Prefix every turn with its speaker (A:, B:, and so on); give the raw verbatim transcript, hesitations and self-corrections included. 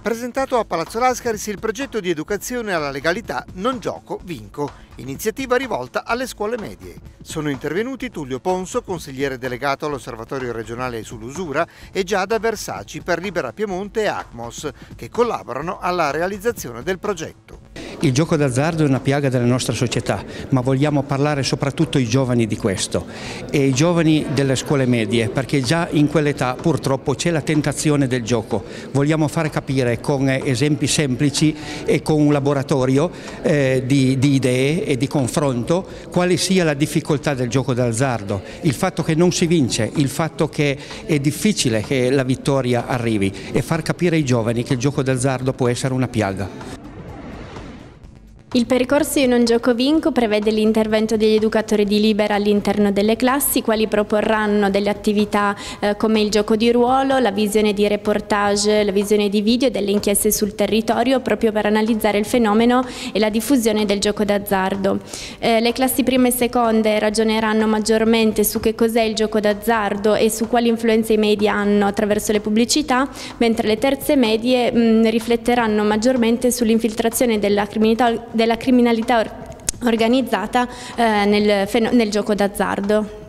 A: Presentato a Palazzo Lascaris il progetto di educazione alla legalità Non gioco, vinco, iniziativa rivolta alle scuole medie. Sono intervenuti Tullio Ponso, consigliere delegato all'Osservatorio regionale sull'usura, e Giada Versaci per Libera Piemonte e ACMOS, che collaborano alla realizzazione del progetto.
B: Il gioco d'azzardo è una piaga della nostra società, ma vogliamo parlare soprattutto ai giovani di questo e ai giovani delle scuole medie, perché già in quell'età purtroppo c'è la tentazione del gioco. Vogliamo fare capire con esempi semplici e con un laboratorio eh, di, di idee e di confronto quale sia la difficoltà del gioco d'azzardo, il fatto che non si vince, il fatto che è difficile che la vittoria arrivi, e far capire ai giovani che il gioco d'azzardo può essere una piaga.
C: Il percorso Io non gioco vinco prevede l'intervento degli educatori di Libera all'interno delle classi, quali proporranno delle attività eh, come il gioco di ruolo, la visione di reportage, la visione di video e delle inchieste sul territorio, proprio per analizzare il fenomeno e la diffusione del gioco d'azzardo. Eh, le classi prime e seconde ragioneranno maggiormente su che cos'è il gioco d'azzardo e su quali influenze i media hanno attraverso le pubblicità, mentre le terze medie mh, rifletteranno maggiormente sull'infiltrazione della criminalità della criminalità organizzata eh, nel, nel gioco d'azzardo.